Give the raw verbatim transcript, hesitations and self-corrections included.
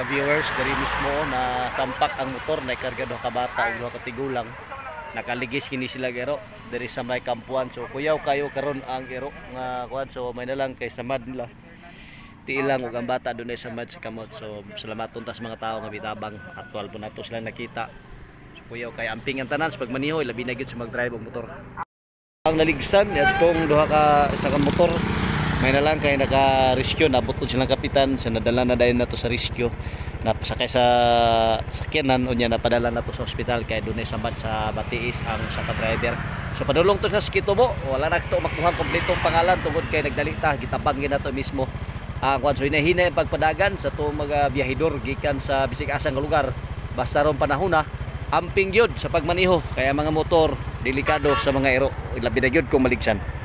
viewers, dari mismo na sampak ang motor na ikarga do ka bata ug duha ka tigulang. Nakaligis kini sila gero dari sa may kampuan. So kuyaw kayo karon ang gero nga kuan, so may na lang kay samad nila. Tiilang ug ang bata dunay samad sa kamot. So salamat tuntas mga tao nga bitabang aktual po nato sila nakita. So kuyaw kay amping ang tanan sa pagmaniho, labi na gyud sa mag-drive og motor. Ang naligsan atong duha ka isa ka motor. May na lang kay naka-rescue, nabot po silang kapitan, sa nadala na dahil na to sa rescue, napasakay sa sakyanan, o niya napadala na to sa ospital, kaya doon ay samad sa Batiis ang saka driver. So padulong to sa Skitubo, wala na ito makuha kompletong pangalan, tungkol kay nagdalita, gitabangin na to mismo. Ang uh, so hinahina yung pagpadagan sa itong mga biyahidor, gikan sa bisik asang lugar, basta ron panahon na, amping yun sa pagmaniho, kaya mga motor, delikado sa mga ero, labi na yun kung maligsan.